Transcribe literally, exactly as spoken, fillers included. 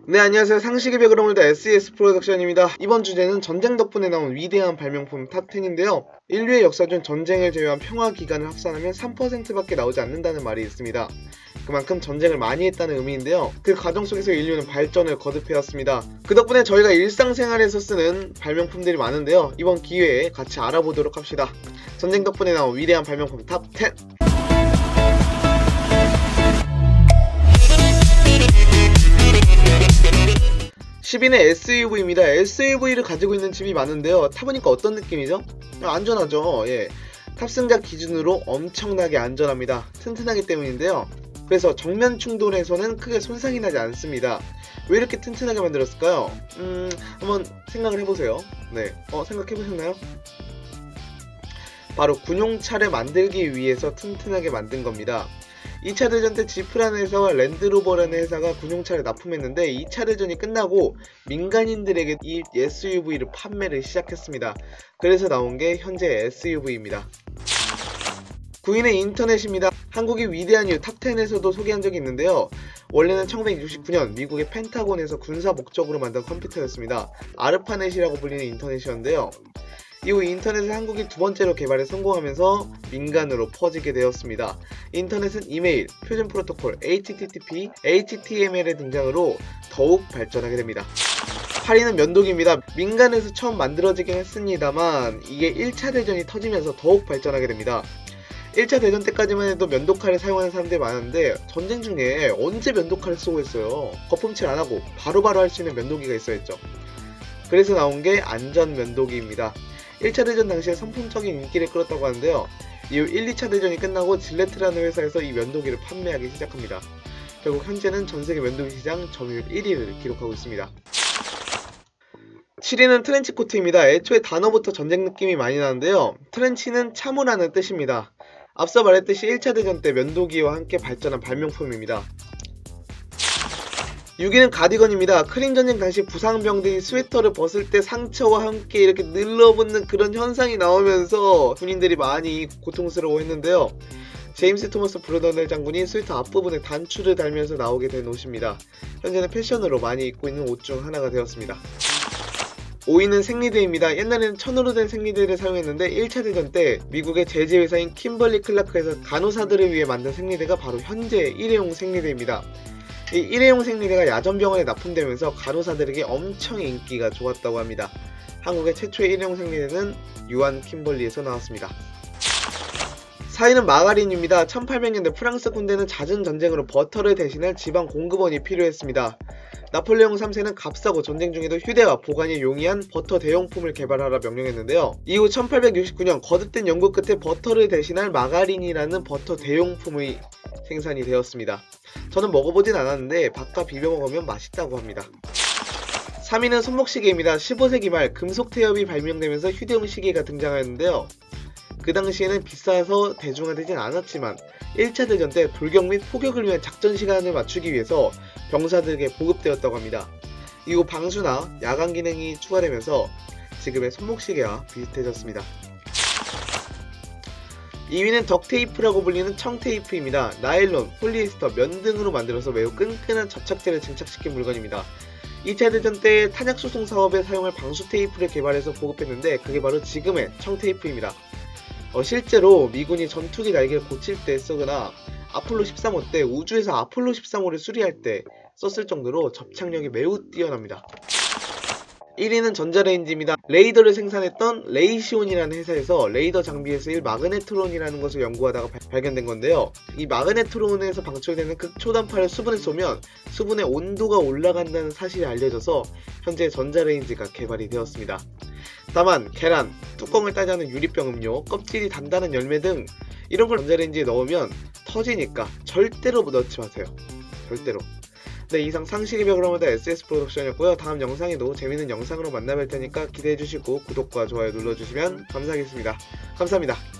네, 안녕하세요. 상식의 벽을 허물다 에스이에스 프로덕션입니다. 이번 주제는 전쟁 덕분에 나온 위대한 발명품 탑 텐인데요. 인류의 역사 중 전쟁을 제외한 평화 기간을 합산하면 삼 퍼센트밖에 나오지 않는다는 말이 있습니다. 그만큼 전쟁을 많이 했다는 의미인데요. 그 과정 속에서 인류는 발전을 거듭해왔습니다. 그 덕분에 저희가 일상생활에서 쓰는 발명품들이 많은데요. 이번 기회에 같이 알아보도록 합시다. 전쟁 덕분에 나온 위대한 발명품 탑 텐! 십 위는 에스유브이입니다. 에스유브이를 가지고 있는 집이 많은데요. 타보니까 어떤 느낌이죠? 안전하죠. 예. 탑승자 기준으로 엄청나게 안전합니다. 튼튼하기 때문인데요. 그래서 정면 충돌에서는 크게 손상이 나지 않습니다. 왜 이렇게 튼튼하게 만들었을까요? 음, 한번 생각을 해보세요. 네, 어, 생각해보셨나요? 바로 군용차를 만들기 위해서 튼튼하게 만든 겁니다. 이 차 대전 때 지프라는 회사와 랜드로버라는 회사가 군용차를 납품했는데 이 차 대전이 끝나고 민간인들에게 이 에스유브이를 판매를 시작했습니다. 그래서 나온 게 현재 에스유브이입니다. 구 위는 인터넷입니다. 한국이 위대한 이유 탑 텐에서도 소개한 적이 있는데요. 원래는 천구백육십구 년 미국의 펜타곤에서 군사 목적으로 만든 컴퓨터였습니다. 아르파넷이라고 불리는 인터넷이었는데요. 이후 인터넷을 한국이 두 번째로 개발에 성공하면서 민간으로 퍼지게 되었습니다. 인터넷은 이메일, 표준 프로토콜, 에이치티티피, 에이치티엠엘의 등장으로 더욱 발전하게 됩니다. 팔 위는 면도기입니다. 민간에서 처음 만들어지긴 했습니다만 이게 일 차 대전이 터지면서 더욱 발전하게 됩니다. 일 차 대전 때까지만 해도 면도칼을 사용하는 사람들이 많았는데 전쟁 중에 언제 면도칼을 쓰고 있어요. 거품칠 안하고 바로바로 할 수 있는 면도기가 있어야 했죠. 그래서 나온 게 안전 면도기입니다. 일 차 대전 당시에 선풍적인 인기를 끌었다고 하는데요. 이후 일, 이 차 대전이 끝나고 질레트라는 회사에서 이 면도기를 판매하기 시작합니다. 결국 현재는 전세계 면도기 시장 점유율 일 위를 기록하고 있습니다. 칠 위는 트렌치코트입니다. 애초에 단어부터 전쟁 느낌이 많이 나는데요. 트렌치는 참호라는 뜻입니다. 앞서 말했듯이 일 차 대전 때 면도기와 함께 발전한 발명품입니다. 육 위는 가디건입니다. 크림전쟁 당시 부상병들이 스웨터를 벗을 때 상처와 함께 이렇게 늘러붙는 그런 현상이 나오면서 군인들이 많이 고통스러워했는데요. 제임스 토머스 브로더넬 장군이 스웨터 앞부분에 단추를 달면서 나오게 된 옷입니다. 현재는 패션으로 많이 입고 있는 옷 중 하나가 되었습니다. 오 위는 생리대입니다. 옛날에는 천으로 된 생리대를 사용했는데 일 차 대전 때 미국의 제지회사인 킴벌리 클라크에서 간호사들을 위해 만든 생리대가 바로 현재 일회용 생리대입니다. 이 일회용 생리대가 야전병원에 납품되면서 간호사들에게 엄청 인기가 좋았다고 합니다. 한국의 최초의 일회용 생리대는 유한 킴벌리에서 나왔습니다. 사 위는 마가린입니다. 천팔백 년대 프랑스 군대는 잦은 전쟁으로 버터를 대신할 지방 공급원이 필요했습니다. 나폴레옹 삼 세는 값싸고 전쟁 중에도 휴대와 보관이 용이한 버터 대용품을 개발하라 명령했는데요. 이후 천팔백육십구 년 거듭된 연구 끝에 버터를 대신할 마가린이라는 버터 대용품의 생산이 되었습니다. 저는 먹어보진 않았는데 밥과 비벼 먹으면 맛있다고 합니다. 삼 위는 손목시계입니다. 십오 세기 말 금속 태엽이 발명되면서 휴대용 시계가 등장하였는데요. 그 당시에는 비싸서 대중화되진 않았지만 일 차 대전 때 돌격 및 포격을 위한 작전 시간을 맞추기 위해서 병사들에게 보급되었다고 합니다. 이후 방수나 야간 기능이 추가되면서 지금의 손목시계와 비슷해졌습니다. 이 위는 덕테이프라고 불리는 청테이프입니다. 나일론, 폴리에스터, 면 등으로 만들어서 매우 끈끈한 접착제를 증착시킨 물건입니다. 이 차 대전 때 탄약 수송 사업에 사용할 방수 테이프를 개발해서 보급했는데 그게 바로 지금의 청테이프입니다. 어, 실제로 미군이 전투기 날개를 고칠 때 쓰거나 아폴로 십삼 호 때 우주에서 아폴로 십삼 호를 수리할 때 썼을 정도로 접착력이 매우 뛰어납니다. 일 위는 전자레인지입니다. 레이더를 생산했던 레이시온이라는 회사에서 레이더 장비에 쓰일 마그네트론이라는 것을 연구하다가 바, 발견된 건데요. 이 마그네트론에서 방출되는 극초단파를 수분에 쏘면 수분의 온도가 올라간다는 사실이 알려져서 현재 전자레인지가 개발이 되었습니다. 다만 계란, 뚜껑을 따지 않은 유리병 음료, 껍질이 단단한 열매 등 이런 걸 전자레인지에 넣으면 터지니까 절대로 넣지 마세요. 절대로. 네, 이상 상식의 벽을 허물다 에스이에스 프로덕션이었고요. 다음 영상에도 재밌는 영상으로 만나뵐 테니까 기대해주시고 구독과 좋아요 눌러주시면 감사하겠습니다. 감사합니다.